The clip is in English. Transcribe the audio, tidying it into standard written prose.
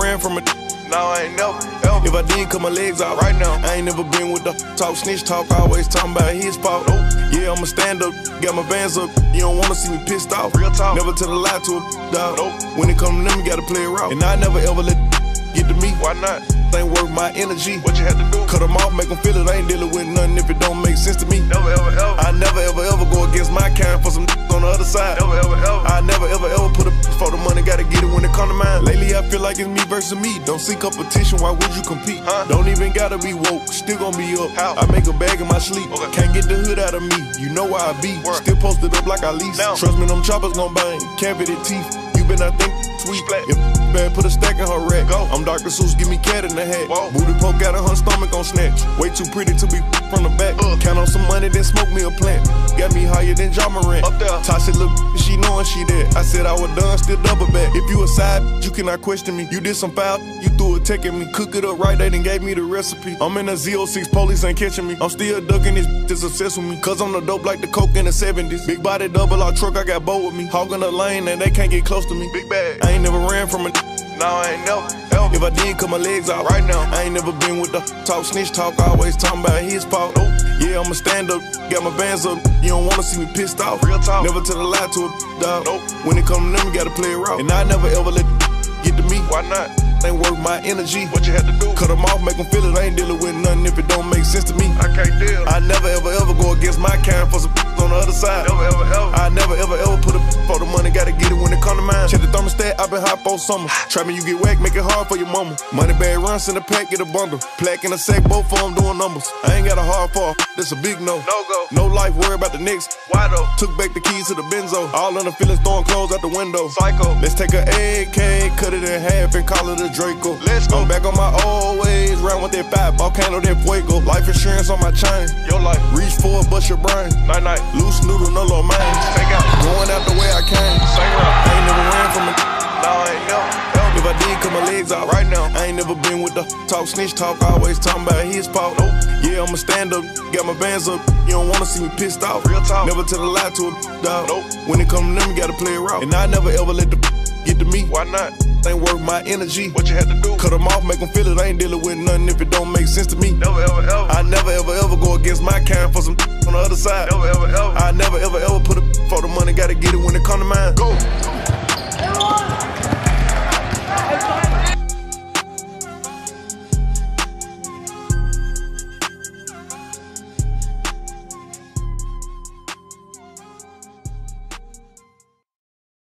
ran from it. No, I ain't never, ever. If I did, cut my legs out right now. I ain't never been with the talk, snitch talk, always talking about his fault. Nope. Yeah, I'ma stand up, got my bands up. You don't wanna see me pissed off. Real talk. Never tell a lie to a dog. Nope. When it come to them, you gotta play it raw. And I never ever let get to me. Why not? Ain't worth my energy. What you had to do? Cut them off, make them feel it. I ain't dealing with nothing if it don't make sense to me. Never, ever, ever. I never, ever go against my kind for some on the other side. Never, ever, ever. I never, ever put up for the money. Gotta get it when it come to mine. Lately, I feel like it's me versus me. Don't see competition. Why would you compete? Huh? Don't even gotta be woke. Still gonna be up. How? I make a bag in my sleep. Okay. Can't get the hood out of me. You know where I be. Work. Still posted up like I lease. Now. Trust me, them choppers gon' bang. Cavity teeth. You better think sweet. Splat. If bad, put a stack in her rack. Go. I'm Dr. Seuss, give me cat in the hat. Whoa. Booty poke out of her stomach on snatch. Way too pretty to be from the back. Count on some money, then smoke me a plant. Got me higher than John Morant. Up there. Tasha look, she knowin' she dead. I said I was done, still double back. If you a side, you cannot question me. You did some foul, you threw a tech at me. Cook it up right, they done gave me the recipe. I'm in a Z06, police ain't catching me. I'm still ducking this that's obsessed with me. Cause I'm the dope like the coke in the 70s. Big body double R truck, I got bow with me. Hogging the lane and they can't get close to me. Big bag. I ain't never ran from it. No, I ain't never, ever. If I did, cut my legs out right now. I ain't never been with the talk, snitch talk, always talking about his fault. Nope. Yeah, I'ma stand up, got my bands up. You don't wanna see me pissed off. Real talk. Never tell a lie to a dog. Nope. When it come to them, you gotta play it raw. And I never ever let get to me. Why not? Ain't worth my energy. What you had to do? Cut them off, make them feel it. I ain't dealing with nothing if it don't make sense to me. I can't deal. I never ever go against my kind for some on the other side. Never, ever, ever. I never ever put up for the money. Gotta get it when it come to mine. Check the thermostat, I been hot for summer. Trap me, you get whack, make it hard for your mama. Money bag runs in the pack, get a bundle. Plaque in a sack, both of them doing numbers. I ain't got a hard fall, that's a big no. No go. No life, worry about the next. Why though? Took back the keys to the benzo. All in the feelings, throwing clothes out the window. Psycho. Let's take a AK, cut it in half and call it a Draco. Let's go. I'm back on my old ways, round with that five, volcano, that fuego. Life insurance on my chain. Your life. Reach for it, bust your brain. Night night. Loose noodle, no low man. Take out. Going out the way I came. Same route. I ain't never ran from it. No, I ain't never, ever. If I did, cut my legs out right now. I ain't never been with the talk, snitch talk, always talking about his fault. Nope. Yeah, I'ma stand up, got my bands up. You don't wanna see me pissed off. Real talk. Never tell a lie to a dog. Nope. When it come to them, you gotta play it raw. And I never ever let the get to me. Why not? Ain't worth my energy. What you had to do? Cut them off, make them feel it. I ain't dealing with nothing if it don't make sense to me. Never, ever, ever. I never ever go against my kind for some on the other side. Never, ever, ever. I never ever put up for the money. Gotta get it when it come to mine. Go.